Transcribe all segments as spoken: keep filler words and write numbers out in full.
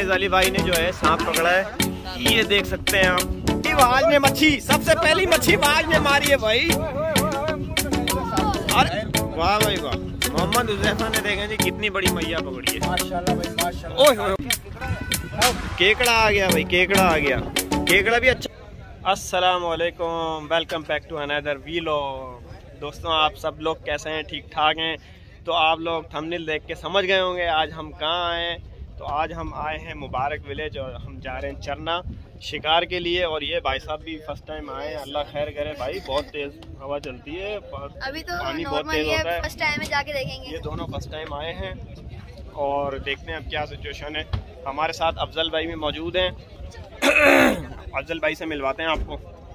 Guys Ali भाई ने जो है सांप पकड़ा है, ये देख सकते हैं आप। आज ने मच्छी सबसे पहली मच्छी आज ने मारी है भाई। अरे वाह भाई वाह, मोहम्मद हुज़ैफा ने देखें जी कितनी बड़ी मैया पकड़ी है, माशाल्लाह भाई माशाल्लाह। ओह केकड़ा आ गया भाई, केकड़ा आ गया, केकड़ा भी अच्छा। अस्सलाम वालेकुम, welcome back to another vlog. दोस्तों आप सब लोग कैसे हैं, ठीक ठाक हैं? तो आप लोग थंबनेल देख के समझ गए होंगे आज हम कहाँ आए हैं। तो आज हम आए हैं मुबारक विलेज और हम जा रहे हैं चरना शिकार के लिए। और ये भाई साहब भी फर्स्ट टाइम आए हैं, अल्लाह खैर करे भाई। बहुत तेज हवा चलती है, अभी तो पानी बहुत तेज होता है। फर्स्ट टाइम है, जाके देखेंगे। ये दोनों फर्स्ट टाइम आए हैं और देखते हैं अब क्या सिचुएशन है। हमारे साथ अफजल भाई भी मौजूद हैं। अफजल भाई से मिलवाते हैं आपको।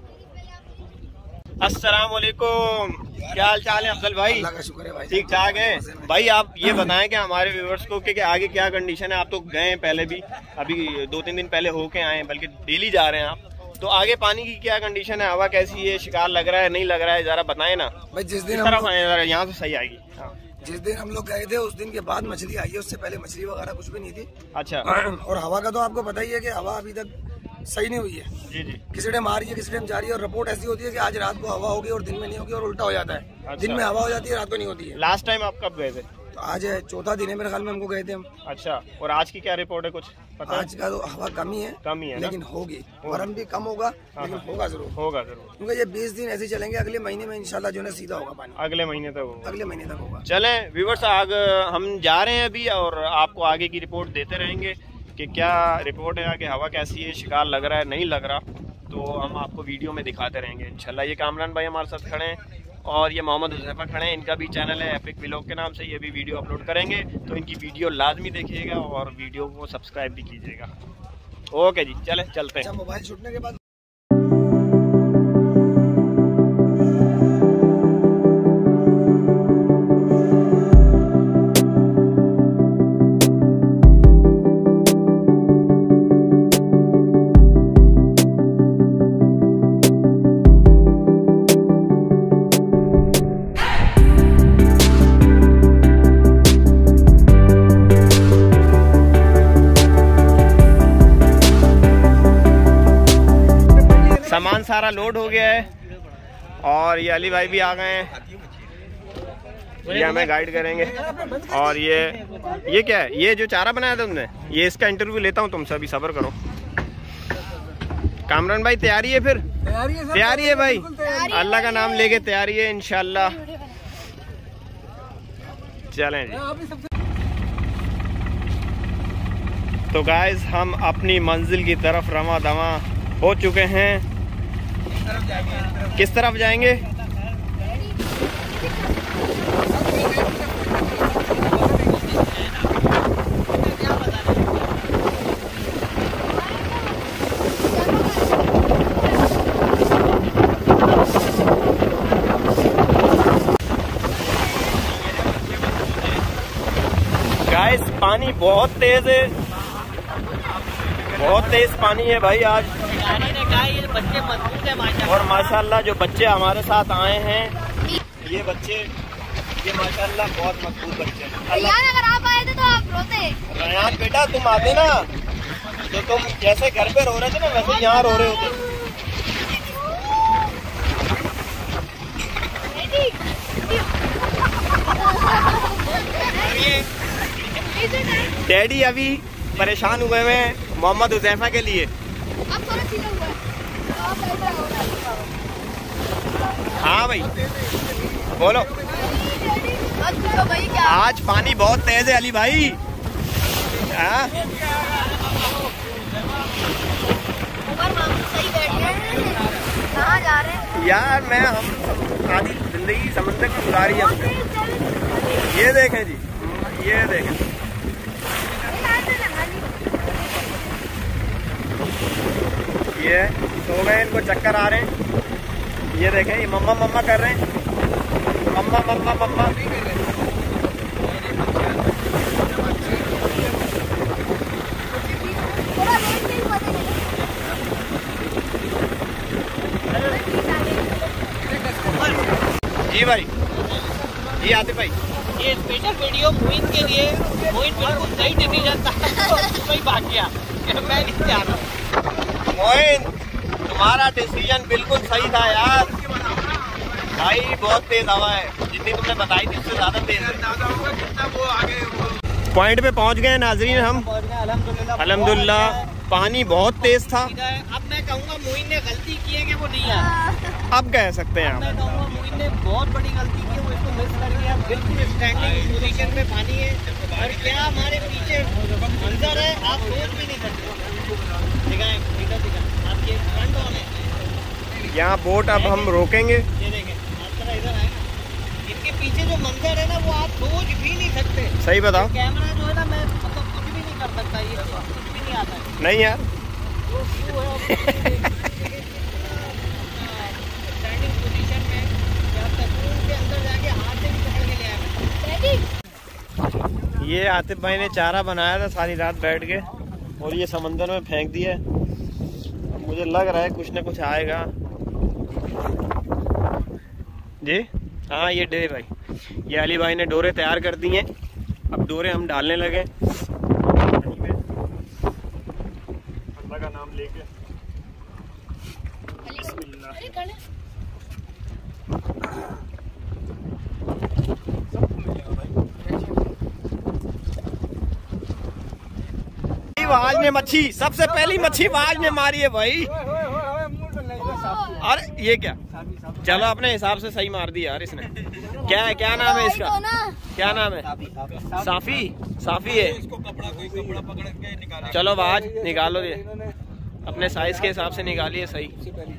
अस्सलाम वालेकुम, क्या हाल चाल है अफजल भाई? अल्लाह का शुक्र है भाई, ठीक ठाक है भाई। आप ये बताएं कि हमारे व्यूअर्स को कि, कि आगे क्या कंडीशन है। आप तो गए पहले भी, अभी दो तीन दिन पहले होके आए हैं, बल्कि डेली जा रहे हैं आप। तो आगे पानी की क्या कंडीशन है, हवा कैसी है, शिकार लग रहा है नहीं लग रहा है, जरा बताएं ना भाई। जिस दिन तरफ आए जरा, यहाँ से सही आएगी। हाँ। जिस दिन हम लोग गए थे उस दिन के बाद मछली आई है, उससे पहले मछली वगैरह कुछ भी नहीं थी। अच्छा। और हवा का तो आपको पता ही है कि हवा अभी तक सही नहीं हुई है। जी जी। किसी टाइम आ रही है, किसी टाइम जा रही है। और रिपोर्ट ऐसी होती है कि आज रात को हवा होगी और दिन में नहीं होगी, और उल्टा हो जाता है। अच्छा। दिन में हवा हो जाती है, रात को नहीं होती है। लास्ट टाइम आप कब गए थे? तो आज चौथा दिन है मेरे ख्याल में, हमको गए थे हम। अच्छा। और आज की क्या रिपोर्ट है, कुछ पता? आज का तो हवा कम ही है, कम ही है लेकिन होगी। गरम भी कम होगा, लेकिन होगा जरूर, होगा जरूर। क्योंकि ये बीस दिन ऐसे चलेंगे। अगले महीने में इंशाल्लाह जो है सीधा होगा पानी। अगले महीने तक होगा, अगले महीने तक होगा। चले व्यूअर्स, आगे हम जा रहे हैं अभी और आपको आगे की रिपोर्ट देते रहेंगे कि क्या रिपोर्ट है, आगे हवा कैसी है, शिकार लग रहा है नहीं लग रहा, तो हम आपको वीडियो में दिखाते रहेंगे इंशाल्लाह। ये कामरान भाई हमारे साथ खड़े हैं और ये मोहम्मद हुज़ैफा खड़े हैं। इनका भी चैनल है एपिक व्लॉग के नाम से, ये भी वीडियो अपलोड करेंगे, तो इनकी वीडियो लाजमी देखिएगा और वीडियो को सब्सक्राइब भी कीजिएगा। ओके जी, चले चलते हैं। मोबाइल छूटने के बाद सामान सारा लोड हो गया है और ये अली भाई भी आ गए हैं, ये हमें गाइड करेंगे। और ये ये क्या है, ये जो चारा बनाया था तुमने, ये इसका इंटरव्यू लेता हूँ तुमसे, अभी सब्र करो। कामरान भाई तैयारी है? फिर तैयारी है भाई, अल्लाह का नाम लेके तैयारी है इंशाल्लाह। चलें जी। तो गाइस हम अपनी मंजिल की तरफ रवा दवा हो चुके हैं। किस तरफ जाएंगे? गाइस पानी बहुत तेज है, बहुत तेज पानी है भाई आज। बच्चे मजबूत है माशाल्लाह। और माशाल्लाह जो बच्चे हमारे साथ आए हैं, ये बच्चे ये माशाल्लाह बहुत मजबूत बच्चे हैं। यार अगर आप आए थे तो आप रोते। रयान बेटा तुम आते ना, तो तुम जैसे घर पे रो रहे थे ना, वैसे यहाँ रो रहे होते। डैडी अभी परेशान हुए हुए हैं मोहम्मद हुज़ैफा के लिए। हाँ भाई बोलो। आज पानी बहुत तेज है अली भाई। हाँ कहाँ जा रहे हैं यार, मैं हम आधी जिंदगी समंदर की गुजारी है। ये देखें जी, ये देखें, ये सो गए, इनको चक्कर आ रहे हैं। ये देखें, ये मम्मा मम्मा कर रहे हैं, मम्मा मम्मा मम्मा। जी भाई, जी आतिफ भाई, ये स्पेशल वीडियो मोइन के लिए। मोइन बिल्कुल सही डिसीजन था और वही भाग गया, मैं नहीं जा रहा। मोइन तुम्हारा डिसीजन बिल्कुल सही था यार भाई, बहुत तेज हवा है, जितनी तुमने बताई थी उससे ज्यादा तेज है। पॉइंट पे पहुंच गए नाजरीन हम, अल्हम्दुलिल्लाह। पानी बहुत तेज था। अब मैं कहूँगा मोइन ने गलती की है कि वो नहीं आया। अब कह सकते हैं मैं हम, कहूँगा मोइन ने बहुत बड़ी गलती की, वो इसको मिस कर गया। बिल्कुल स्टैंडिंग पोजीशन में पानी है और क्या हमारे पीछे मंजर है, आप सोच भी नहीं सकते। दिखाएं इधर, दिखाएं आपके फ्रंट ऑन है। यहाँ बोट अब हम रोकेंगे। ये देखें, आप जरा इधर आए, इनके पीछे जो मंजर है ना वो आप सोच भी नहीं सकते। सही बताओ। कैमरा जो है ना, मैं मतलब कुछ भी नहीं कर सकता, ये कुछ भी नहीं आता है। नहीं यार स्टैंडिंग पोजीशन में या तकून के अंदर जाके हाथ से भी पकड़ के ले आया। ये आतिफ भाई ने चारा बनाया था सारी रात बैठ के और ये समंदर में फेंक दिया है। मुझे लग रहा है कुछ ना कुछ आएगा जी। हाँ ये डे भाई, ये अली भाई ने डोरे तैयार कर दी हैं, अब डोरे हम डालने लगे अल्लाह का नाम लेके। आज ने मच्छी, सबसे पहली मच्छी आज ने मारी है भाई। अरे ये क्या, चलो अपने हिसाब से सही मार दी यार इसने। क्या है, क्या नाम है इसका, क्या नाम है? साफी, साफी है। चलो आज निकालो, ये अपने साइज के हिसाब से निकालिए सही।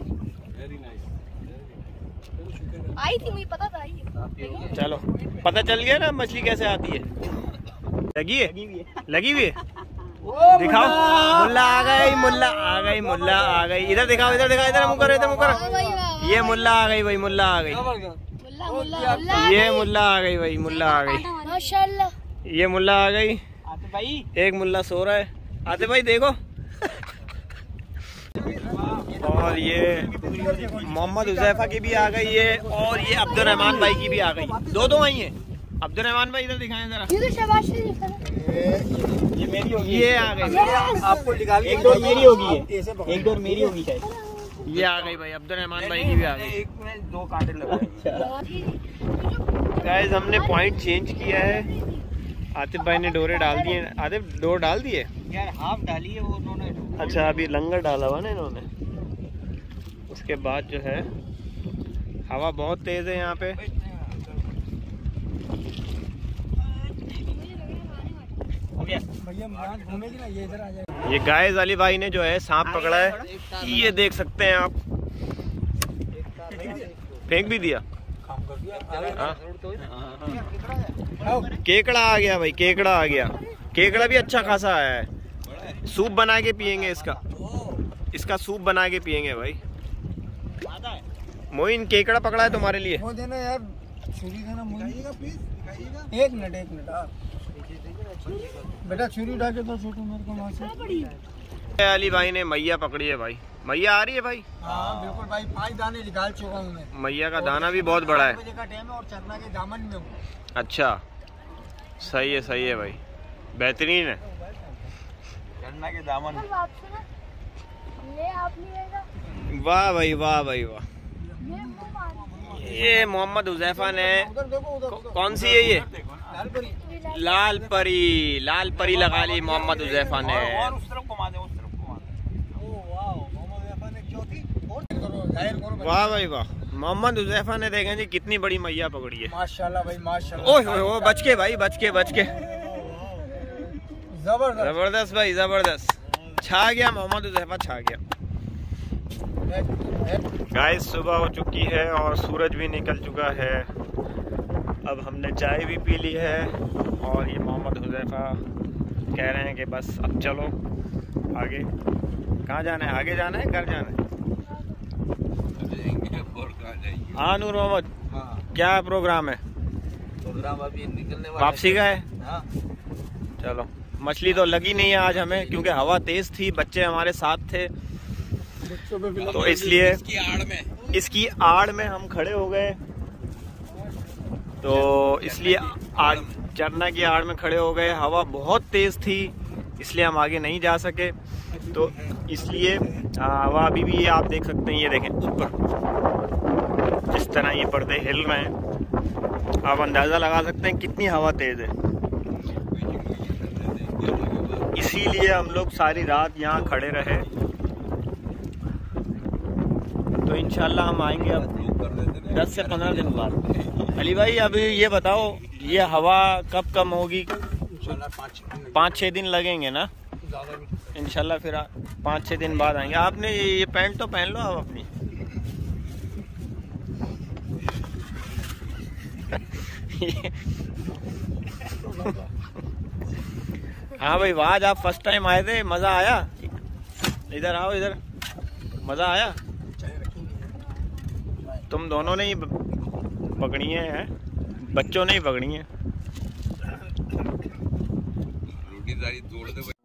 आई थी, मुझे पता था आई। चलो पता चल गया ना मछली कैसे आती है। लगी है, लगी हुई है। दिखाओ, मुल्ला आ गई, मुल्ला आ गई, मुल्ला आ गई। इधर दिखाओ, इधर दिखाओ, इधर मुकर, इधर मुकर। ये मुल्ला आ गई भाई, मुल्ला आ गई। ये मुल्ला आ गई भाई, मुल्ला आ गई माशाल्लाह। ये मुल्ला आ गई भाई। एक मुल्ला सो रहा है। आते भाई देखो और ये मोहम्मद हुज़ैफा की भी आ गई है और ये अब्दुर्रहमान भाई की भी आ गई। दो दो आई है। अब्दुर्रहमान भाई इधर दिखाएं जरा। ये तो शाबाश है। ये मेरी होगी, ये आ गई। आपको निकाली, एक डोर मेरी होगी, एक डोर मेरी होगी शायद। ये आ गई भाई, अब्दुर्रहमान भाई की भी आ गई। एक में दो कांटे लगे। गाइस हमने पॉइंट चेंज किया है। आतिफ भाई ने डोरे डाल दिए। आतिफ डोर डाल दिए यार, हाफ डाली है वो उन्होंने। अच्छा अभी लंगर डाला हुआ ना इन्होंने। उसके बाद जो है हवा बहुत तेज है यहाँ पे। घूमेगी ना, ये इधर आ जाएगा। ये गाइस अली भाई ने जो है सांप पकड़ा है, ये देख सकते हैं आप। फेंक भी दिया। हाँ। केकड़ा आ गया भाई, केकड़ा आ गया। केकड़ा भी अच्छा खासा आया है। सूप बना के पियेंगे इसका, इसका सूप बना के पियेंगे भाई। मोइन केकड़ा पकड़ा है तुम्हारे लिए। वो देना यार, छुरी देना प्लीज। एक मिनट एक मिनट बेटा, छुरी उठा के तो छोटू मेरे को वहाँ से। अली भाई ने मैया पकड़ी है भाई। मैया आ रही है भाई। हाँ बिल्कुल भाई, पाँच दाने निकाल चुका हूँ मैं। मैया का दाना भी बहुत बड़ा है। बजे का टाइम है और चरना के दामन में हूँ। अच्छा सही है, सही है भाई, बेहतरीन है। चरना के दामन। वाह भाई, वाह भाई वाह। ये मोहम्मद हुज़ैफा ने, कौन सी है ये? लाल परी, लाल परी लगा ली मोहम्मद हुज़ैफा ने। वाह भाई वाह, मोहम्मद हुज़ैफा ने देखें जी कितनी बड़ी मैया पकड़ी है। माशाल्लाह भाई माशाल्लाह। ओह ओह बच के भाई, बच के बच के। जबरदस्त जबरदस्त भाई, जबरदस्त। छा गया मोहम्मद हुज़ैफा, छा गया। गाइस सुबह हो चुकी है और सूरज भी निकल चुका है। अब हमने चाय भी पी ली है और ये मोहम्मद हुज़ैफा कह रहे हैं कि बस अब चलो आगे। कहाँ जाना है? आगे जाना है, घर जाना है? हाँ नूर मोहम्मद, हाँ। क्या प्रोग्राम है? प्रोग्राम अभी निकलने वाला वापसी का है। हाँ। चलो, मछली तो लगी नहीं है आज हमें क्योंकि हवा तेज थी, बच्चे हमारे साथ थे तो इसलिए इसकी आड़ में इसकी आड़ में हम खड़े हो गए, तो इसलिए आड़ चरना की आड़ में खड़े हो गए। हवा बहुत तेज थी इसलिए हम आगे नहीं जा सके, तो इसलिए हवा अभी भी ये आप देख सकते हैं, ये देखें ऊपर जिस तरह ये पर्दे हिल रहे हैं, आप अंदाज़ा लगा सकते हैं कितनी हवा तेज़ है। तो इसीलिए हम लोग सारी रात यहाँ खड़े रहे। तो इंशाल्लाह हम आएंगे अब दस से पंद्रह दिन बाद। अली भाई अभी ये बताओ, ये हवा कब कम होगी? पाँच छः दिन लगेंगे ना इंशाल्लाह, फिर पाँच छः दिन बाद आएंगे। आपने ये पैंट तो पहन लो आप अपनी। हाँ भाई, आज आप फर्स्ट टाइम आए थे, मज़ा आया? इधर आओ, इधर मज़ा आया? तुम दोनों ने ही पकड़ी हैं, बच्चों ने ही पकड़ी हैं।